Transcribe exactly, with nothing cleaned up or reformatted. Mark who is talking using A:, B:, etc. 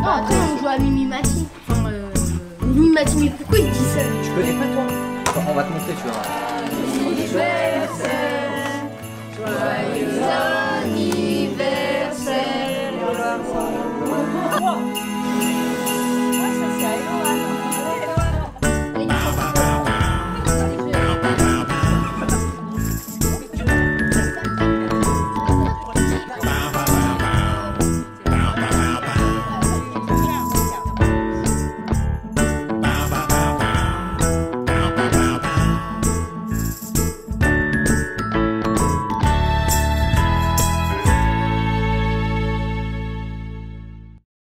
A: Non, après on joue à Mimimati. Enfin, euh... Mimimati, mais pourquoi il dit ça?
B: Tu connais pas toi? On va te montrer, tu vois.
A: Anniversaire, joyeux anniversaire.